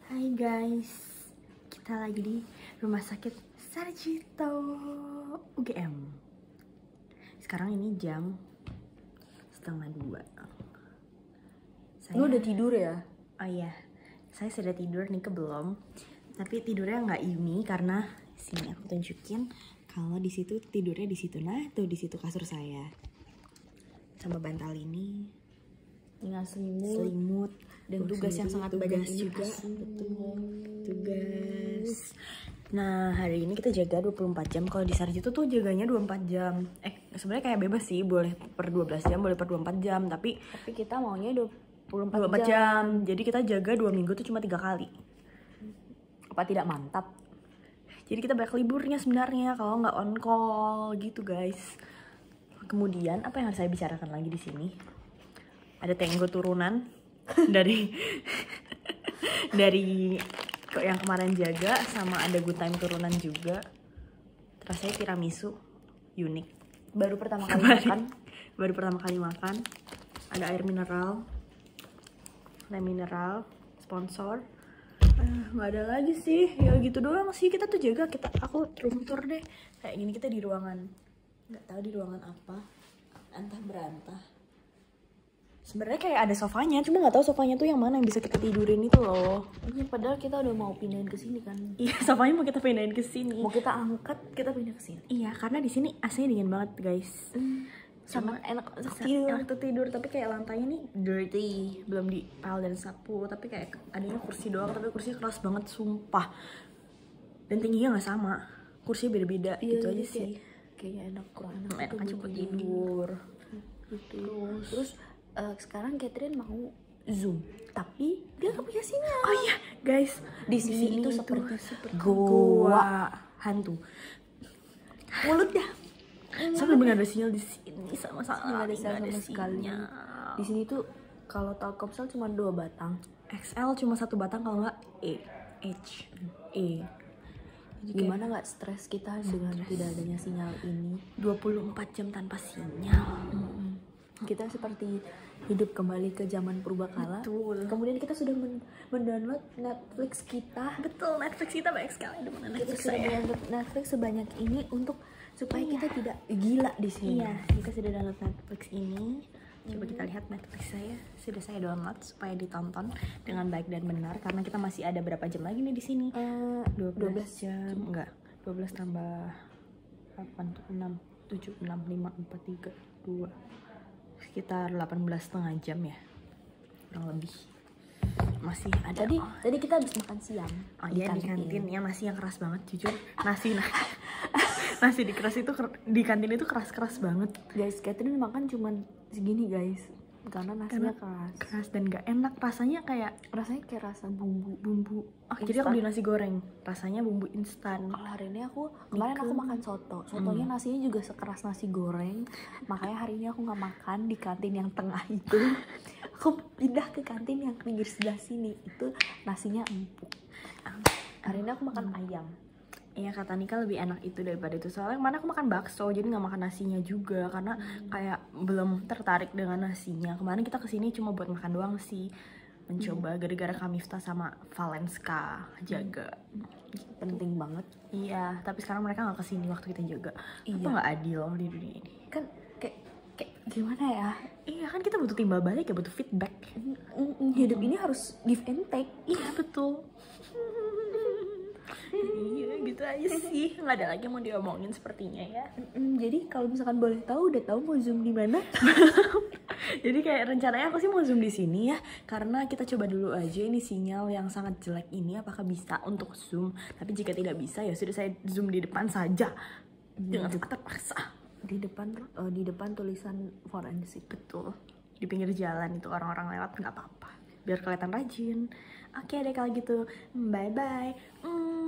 Hai guys, kita lagi di Rumah Sakit Sarjito UGM. Sekarang ini jam 1:30. Lu udah tidur ya? Oh iya, saya sudah tidur, Nike belum. Tapi tidurnya nggak ini karena sini aku tunjukin kalau di situ tidurnya di situ. Nah, tuh di situ kasur saya. Sama bantal ini Dengan selimut dan tugas yang sangat banyak ini juga. pasti. Betul, tugas. Nah, hari ini kita jaga 24 jam. Kalau di Sarjito tuh jaganya 24 jam. Sebenarnya kayak bebas sih, boleh per 12 jam, boleh per 24 jam, tapi kita maunya 24 jam. jam. Jadi kita jaga 2 minggu tuh cuma 3 kali. Apa tidak mantap? Jadi kita banyak liburnya sebenarnya kalau nggak on call gitu, guys. Kemudian apa yang harus saya bicarakan lagi di sini? Ada Tenggo turunan dari kok yang kemarin jaga, sama ada Good Time turunan juga. Terus saya tiramisu unik. Baru pertama kali makan. Baru pertama kali makan. Ada air mineral sponsor. Nggak ada lagi sih, ya gitu doang sih. Kita tuh jaga, aku room tour deh kayak gini. Kita di ruangan, nggak tahu di ruangan apa, antah berantah. Sebenarnya kayak ada sofanya, cuma nggak tahu sofanya tuh yang mana yang bisa kita tidurin itu loh. Padahal kita udah mau pindahin ke sini kan. Iya, sofanya mau kita pindahin ke sini. Mau kita angkat, kita pindah ke sini. Iya, karena di sini AC-nya dingin banget, guys. Sama enak tidur, tapi kayak lantainya nih dirty, belum dipel dan sapu, tapi kayak adanya kursi doang, tapi kursinya keras banget sumpah. Dan tingginya nggak sama, kursinya beda-beda. Gitu aja sih. Kayaknya kurang enak aja buat tidur. Gitu. Terus sekarang Catherine mau Zoom, tapi dia nggak punya sinyal. Oh iya, guys, di sini itu seperti goa hantu. Mulut dah. Sampai benar ada sinyal di sini sama Nggak ada sinyal sama sekali. Di sini tuh kalau Telkomsel cuma 2 batang. XL cuma 1 batang, kalau nggak H. Gimana nggak stres kita dengan tidak adanya sinyal ini? 24 jam tanpa sinyal. Kita seperti hidup kembali ke zaman purbakala. Betul. Kemudian kita sudah mendownload Netflix kita. Betul, Netflix kita banyak sekali. Kita sudah mendownload Netflix sebanyak ini supaya kita tidak gila di sini. Iya, kita sudah download Netflix ini. Coba kita lihat Netflix sudah saya download supaya ditonton dengan baik dan benar, karena kita masih ada berapa jam lagi nih di sini? 12 jam. Enggak, 12 tambah 8, 6, 7, 6, 5, 4, 3, 2, sekitar 18,5 jam ya, kurang lebih. Masih ada. Tadi kita habis makan siang. Di kantin ya, nasi yang keras banget, jujur. Nasi di kantin itu keras banget. Guys, Catherine makan cuman segini guys, karena nasinya keras dan gak enak. Rasanya kayak rasa bumbu. Jadi aku di nasi goreng, rasanya bumbu instan. Kalau hari ini kemarin aku makan sotonya nasinya juga sekeras nasi goreng. Makanya hari ini aku nggak makan di kantin yang tengah itu. Aku pindah ke kantin yang pinggir sebelah sini, itu nasinya empuk. Hari ini aku makan ayam. Iya, kata Nika lebih enak itu daripada itu. Soalnya kemarin aku makan bakso, jadi nggak makan nasinya juga karena kayak belum tertarik dengan nasinya. Kemarin kita kesini cuma buat makan doang sih, mencoba gara-gara Kamifta sama Valenska jaga. Penting banget. Iya, tapi sekarang mereka nggak kesini waktu kita jaga. Iya. Apa nggak adil di dunia ini? Kan kayak gimana ya? Iya kan, kita butuh timbal balik ya, butuh feedback. Hidup ini harus give and take. Iya betul. Iya gitu aja sih, nggak ada lagi yang mau diomongin sepertinya ya. Jadi kalau misalkan boleh tahu, udah tahu mau Zoom di mana? Jadi kayak rencananya aku sih mau Zoom di sini ya, karena kita coba dulu aja ini sinyal yang sangat jelek ini apakah bisa untuk Zoom. Tapi jika tidak bisa ya sudah, saya Zoom di depan saja dengan terpaksa. Di depan tulisan forensik. Betul, di pinggir jalan itu orang-orang lewat nggak apa-apa, biar kelihatan rajin. Oke deh kalau gitu, bye bye.